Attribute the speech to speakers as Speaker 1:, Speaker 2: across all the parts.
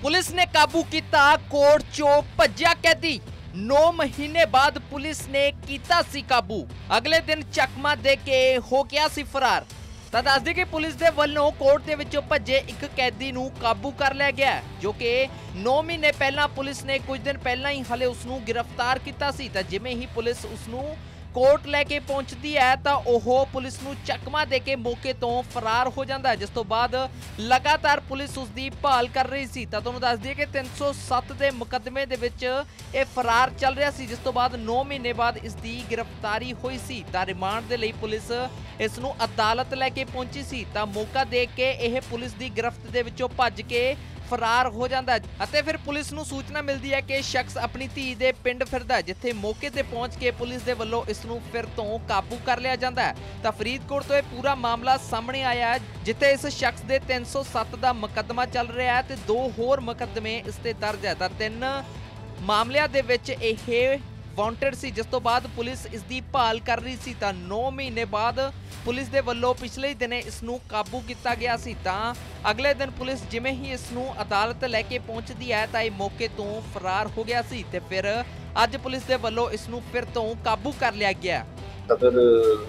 Speaker 1: Police ने काबू किया कोर्ट चो भज्या कैदी। 9 महीने बाद पुलिस ने किया सी काबू। अगले दिन चकमा दे के हो गया सी फरार। ਤਾਂ ਦੱਸਦੇ ਕਿ ਪੁਲਿਸ ਦੇ ਵੱਲੋਂ ਕੋਰਟ ਦੇ ਵਿੱਚੋਂ ਭੱਜੇ ਇੱਕ ਕੈਦੀ ਨੂੰ ਕਾਬੂ ਕਰ ਲਿਆ ਗਿਆ ਜੋ ਕਿ 9 ਮਹੀਨੇ ਪਹਿਲਾਂ ਪੁਲਿਸ ਨੇ ਕੁਝ ਦਿਨ ਪਹਿਲਾਂ ਹੀ ਹਲੇ ਉਸ ਨੂੰ ਗ੍ਰਿਫਤਾਰ ਕੀਤਾ ਸੀ। ਤਾਂ ਜਿਵੇਂ ਹੀ ਪੁਲਿਸ ਉਸ ਨੂੰ ਕੋਰਟ ਲੈ ਕੇ ਪਹੁੰਚਦੀ ਹੈ ਤਾਂ ਉਹ ਪੁਲਿਸ ਨੂੰ ਚਕਮਾ ਦੇ ਕੇ ਮੌਕੇ ਤੋਂ ਫਰਾਰ ਹੋ ਜਾਂਦਾ ਹੈ, ਜਿਸ ਤੋਂ ਬਾਅਦ ਲਗਾਤਾਰ ਪੁਲਿਸ ਉਸ ਦੀ ਭਾਲ ਕਰ ਰਹੀ ਸੀ। ਤਾਂ ਤੁਹਾਨੂੰ ਦੱਸ ਦਈਏ ਕਿ 307 ਦੇ ਮੁਕੱਦਮੇ ਦੇ ਵਿੱਚ ਇਹ ਫਰਾਰ ਚੱਲ ਰਿਹਾ ਸੀ, ਜਿਸ ਤੋਂ ਬਾਅਦ 9 ਮਹੀਨੇ ਬਾਅਦ ਇਸ ਦੀ ਗ੍ਰਿਫਤਾਰੀ ਹੋਈ ਸੀ। ਤਾਂ ਰਿਮਾਂਡ ਦੇ ਲਈ ਪੁਲਿਸ ਇਸ ਨੂੰ ਅਦਾਲਤ ਲੈ ਕੇ ਪਹੁੰਚੀ ਸੀ। ਤਾਂ ਮੌਕਾ ਦੇਖ ਕੇ ਇਹ ਪੁਲਿਸ ਦੀ ਗ੍ਰਿਫਤ ਦੇ ਵਿੱਚੋਂ ਭੱਜ ਕੇ ਫਰਾਰ ਹੋ ਜਾਂਦਾ ਅਤੇ ਫਿਰ ਪੁਲਿਸ ਨੂੰ ਸੂਚਨਾ ਮਿਲਦੀ ਹੈ ਕਿ ਸ਼ਖਸ ਆਪਣੀ ਧੀ ਦੇ ਪਿੰਡ ਫਿਰਦਾ, ਜਿੱਥੇ ਮੌਕੇ ਤੇ ਪਹੁੰਚ ਕੇ ਪੁਲਿਸ ਦੇ ਵੱਲੋਂ ਇਸ ਨੂੰ ਫਿਰ ਤੋਂ ਕਾਬੂ ਕਰ ਲਿਆ ਜਾਂਦਾ ਹੈ। ਤਾਂ ਫਰੀਦਕੋਟ ਤੋਂ ਇਹ ਪੂਰਾ ਮਾਮਲਾ ਸਾਹਮਣੇ ਆਇਆ ਹੈ, ਜਿੱਥੇ ਇਸ ਸ਼ਖਸ ਦੇ 307 ਦਾ ਮੁਕੱਦਮਾ ਚੱਲ ਰਿਹਾ ਹੈ ਤੇ 2 ਹੋਰ ਮੁਕੱਦਮੇ ਇਸ ਤੇ ਦਰਜ ਹੈ। ਤਾਂ 3 ਮਾਮਲਿਆਂ ਦੇ ਵਿੱਚ ਇਹ ਵਾਂਟਡ ਸੀ, ਜਿਸ ਤੋਂ ਬਾਅਦ ਪੁਲਿਸ ਇਸ ਦੀ ਭਾਲ ਕਰ ਰਹੀ ਸੀ। ਤਾਂ 9 ਮਹੀਨੇ ਬਾਅਦ ਪੁਲਿਸ ਦੇ ਵੱਲੋਂ ਪਿਛਲੇ ਦਿਨੇ ਇਸ ਨੂੰ ਕਾਬੂ ਕੀਤਾ ਗਿਆ ਸੀ। ਤਾਂ ਅਗਲੇ ਦਿਨ ਪੁਲਿਸ ਜਿਵੇਂ ਹੀ ਇਸ ਨੂੰ ਅਦਾਲਤ ਲੈ ਕੇ ਪਹੁੰਚਦੀ ਹੈ ਤਾਂ ਇਹ ਮੌਕੇ ਤੋਂ ਫਰਾਰ ਹੋ ਗਿਆ ਸੀ ਤੇ ਫਿਰ ਅੱਜ ਪੁਲਿਸ ਦੇ ਵੱਲੋਂ ਇਸ ਨੂੰ ਫਿਰ ਤੋਂ ਕਾਬੂ ਕਰ ਲਿਆ ਗਿਆ।
Speaker 2: ਸਦਰ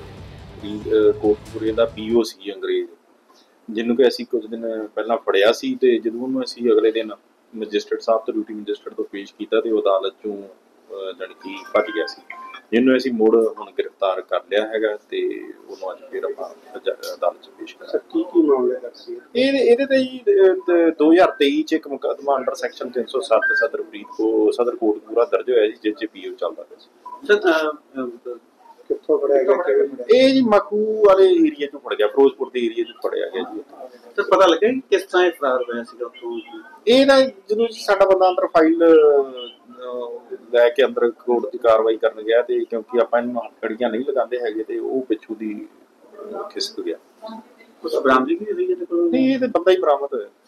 Speaker 2: ਕੋਟਪੁਰੇ ਦਾ ਪੀਓ ਸੀ ਅੰਗਰੇਜ਼, ਜਿਹਨੂੰ ਕਿ ਅਸੀਂ ਕੁਝ ਦਿਨ ਪਹਿਲਾਂ ਫੜਿਆ ਸੀ ਤੇ ਜਦੋਂ ਉਹਨੂੰ ਅਸੀਂ ਅਗਲੇ ਦਿਨ ਮੈਜਿਸਟਰੇਟ ਸਾਹਿਬ ਤੋਂ ਡਿਊਟੀ ਮੈਜਿਸਟਰੇਟ ਤੋਂ ਪੇਸ਼ ਕੀਤਾ ਤੇ ਉਹ ਅਦਾਲਤ ਚੋਂ ਜਾਣੀ ਕਿ ਭੱਜ ਗਿਆ ਸੀ, ਜਿਹਨੂੰ ਅਸੀਂ ਮੁੜ ਹੁਣ ਗ੍ਰਿਫਤਾਰ ਕਰ ਲਿਆ ਹੈਗਾ ਤੇ ਉਹਨੂੰ ਅੱਜ ਫਿਰ ਆਪਾਂ ਅਦਾਲਤ 'ਚ ਪੇਸ਼ ਕਰਾਂਗੇ।
Speaker 3: ਕੀ ਮਾਮਲਾ ਹੈ?
Speaker 2: ਇਹਦੇ ਤੇ ਜੀ 2023 ਚ ਇੱਕ ਮੁਕੱਦਮਾ ਅੰਡਰ ਸੈਕਸ਼ਨ 307 ਸਦਰ ਕੋਟਪੂਰਾ ਦਰਜ ਹੋਇਆ ਜੀ, ਜਿਸ 'ਚ ਪੀਓ ਚੱਲਦਾ ਪਿਆ ਸੀ।
Speaker 3: ਕਿੱਥੋਂ ਫੜਿਆ ਗਿਆ?
Speaker 2: ਇਹ ਜੀ ਮਕੂ ਵਾਲੇ ਏਰੀਆ 'ਚੋਂ ਫੜ ਗਿਆ, ਫਿਰੋਜ਼ਪੁਰ ਦੇ ਏਰੀਆ 'ਚ ਫੜਿਆ ਗਿਆ ਜੀ।
Speaker 3: ਤੇ ਪਤਾ ਲੱਗਿਆ ਕਿ ਕਿਸ ਤਰ੍ਹਾਂ ਇਹ ਫਰਾਰ ਹੋਇਆ ਸੀਗਾ ਉੱਥੋਂ?
Speaker 2: ਇਹ ਨਾ ਜਦੋਂ ਸਾਡਾ ਬੰਦਾ ਅੰਦਰ ਫਾਈਲ ਲੈ ਕੇ ਅੰਦਰ ਕੋਰਟ ਦੀ ਕਾਰਵਾਈ ਕਰਨ ਗਿਆ ਤੇ ਕਿਉਂਕਿ ਆਪਾਂ ਇਹਨੂੰ ਹੱਥਕੜੀਆਂ ਨਹੀਂ ਲਗਾਉਂਦੇ ਹੈਗੇ ਤੇ ਉਹ ਪਿੱਛੋਂ ਦੀ ਖਿਸਕ ਗਿਆ।
Speaker 3: ਕੁਝ ਬਰਾਮਦਗੀ ਵੀ ਹੋਈ ਇਹਦੇ ਕੋਲ?
Speaker 2: ਨਹੀਂ, ਇਹ ਤੇ ਬੰਦਾ ਹੀ ਬਰਾਮਦ ਹੋਇਆ।